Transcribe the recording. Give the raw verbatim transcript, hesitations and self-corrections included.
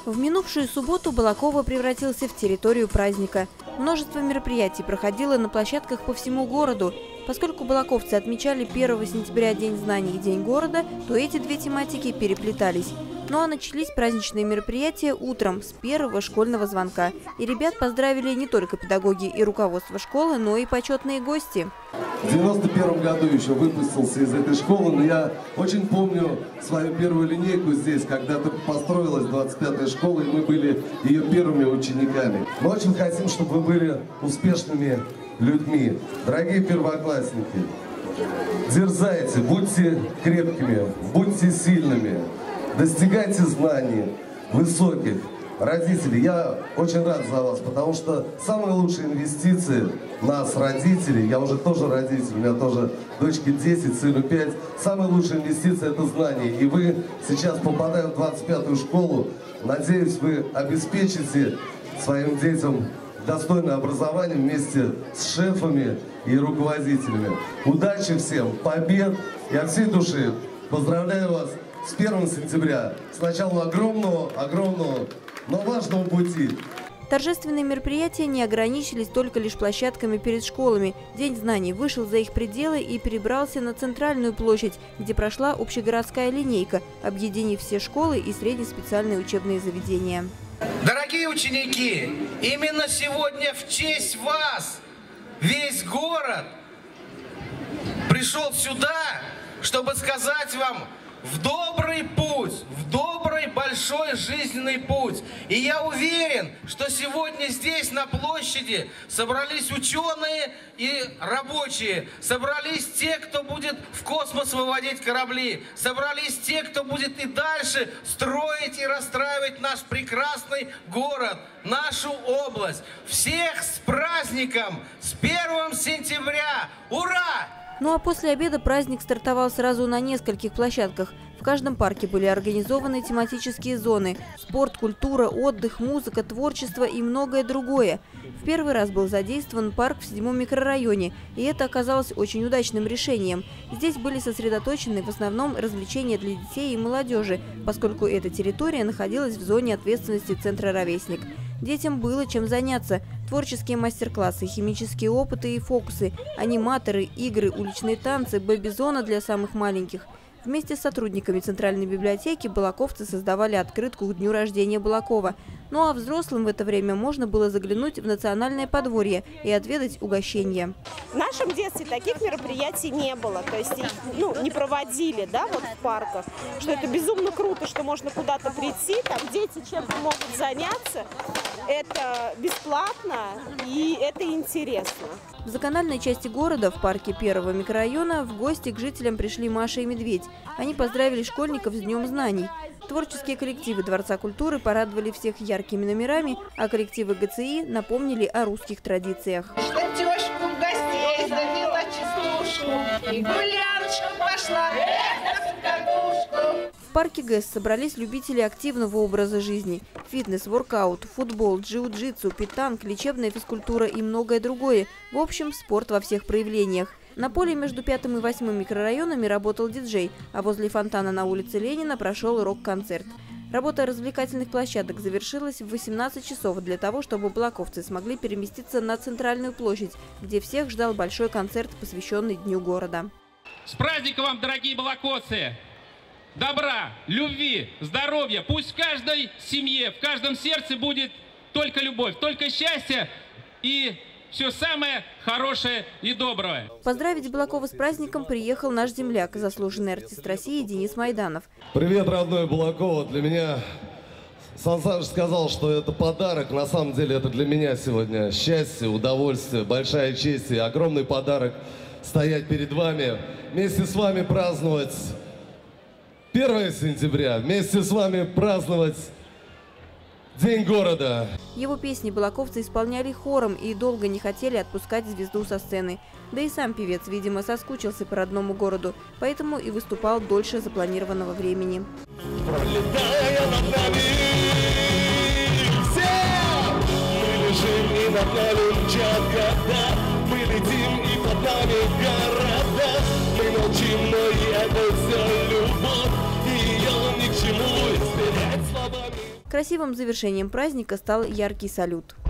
В минувшую субботу Балаково превратился в территорию праздника. Множество мероприятий проходило на площадках по всему городу. Поскольку балаковцы отмечали первого сентября День знаний и День города, то эти две тематики переплетались. Ну а начались праздничные мероприятия утром с первого школьного звонка. И ребят поздравили не только педагоги и руководство школы, но и почетные гости. В девяносто первом году еще выпустился из этой школы, но я очень помню свою первую линейку здесь, когда только построилась двадцать пятая школа, и мы были ее первыми учениками. Мы очень хотим, чтобы вы были успешными людьми. Дорогие первоклассники, дерзайте, будьте крепкими, будьте сильными, достигайте знаний высоких. Родители, я очень рад за вас, потому что самые лучшие инвестиции нас, родителей, я уже тоже родитель, у меня тоже дочке десять, сыну пять, самые лучшие инвестиции – это знания. И вы сейчас, попадая в двадцать пятую школу, надеюсь, вы обеспечите своим детям достойное образование вместе с шефами и руководителями. Удачи всем, побед! Я от всей души поздравляю вас с первым сентября, с началом огромного, огромного, но важного пути. Торжественные мероприятия не ограничились только лишь площадками перед школами. День знаний вышел за их пределы и перебрался на центральную площадь, где прошла общегородская линейка, объединив все школы и среднеспециальные учебные заведения. Дорогие ученики, именно сегодня в честь вас весь город пришел сюда, чтобы сказать вам в добрый путь, в добрый большой жизненный путь. И я уверен, что сегодня здесь на площади собрались ученые и рабочие, собрались те, кто будет в космос выводить корабли, собрались те, кто будет и дальше строить и расстраивать наш прекрасный город, нашу область. Всех с праздником, с первым сентября! Ура! Ну а после обеда праздник стартовал сразу на нескольких площадках. В каждом парке были организованы тематические зоны – спорт, культура, отдых, музыка, творчество и многое другое. В первый раз был задействован парк в седьмом микрорайоне, и это оказалось очень удачным решением. Здесь были сосредоточены в основном развлечения для детей и молодежи, поскольку эта территория находилась в зоне ответственности Центра «Ровесник». Детям было чем заняться. Творческие мастер-классы, химические опыты и фокусы, аниматоры, игры, уличные танцы, бэби-зона для самых маленьких. Вместе с сотрудниками Центральной библиотеки балаковцы создавали открытку к дню рождения Балакова. Ну а взрослым в это время можно было заглянуть в национальное подворье и отведать угощения. В нашем детстве таких мероприятий не было, то есть ну, не проводили, да, вот в парках. Что это безумно круто, что можно куда-то прийти, там дети чем-то могут заняться. Это бесплатно и это интересно. В закональной части города, в парке первого микрорайона, в гости к жителям пришли Маша и Медведь. Они поздравили школьников с Днем знаний. Творческие коллективы Дворца культуры порадовали всех яркими номерами, а коллективы ГЦИ напомнили о русских традициях. Что тёшку в гостей завела частушку, и гуляночка пошла, эх, на катушку. В парке ГЭС собрались любители активного образа жизни. Фитнес, воркаут, футбол, джиу-джитсу, питанг, лечебная физкультура и многое другое. В общем, спорт во всех проявлениях. На поле между пятым и восьмым микрорайонами работал диджей, а возле фонтана на улице Ленина прошел рок-концерт. Работа развлекательных площадок завершилась в восемнадцать часов для того, чтобы балаковцы смогли переместиться на центральную площадь, где всех ждал большой концерт, посвященный Дню города. С праздником вам, дорогие балаковцы! Добра, любви, здоровья! Пусть в каждой семье, в каждом сердце будет только любовь, только счастье и все самое хорошее и доброе. Поздравить Балакова с праздником приехал наш земляк, заслуженный артист России Денис Майданов. Привет, родной Балаково. Для меня Сан Саныч сказал, что это подарок. На самом деле это для меня сегодня счастье, удовольствие, большая честь и огромный подарок стоять перед вами, вместе с вами праздновать первое сентября, вместе с вами праздновать День города. Его песни балаковцы исполняли хором и долго не хотели отпускать звезду со сцены. Да и сам певец, видимо, соскучился по родному городу, поэтому и выступал дольше запланированного времени. Пролетая над нами, все мы лежим и над нами мчат года, мы летим и под нами города, мы молчим, но это все любовь, и ее ни к чему измерять словами. Красивым завершением праздника стал яркий салют.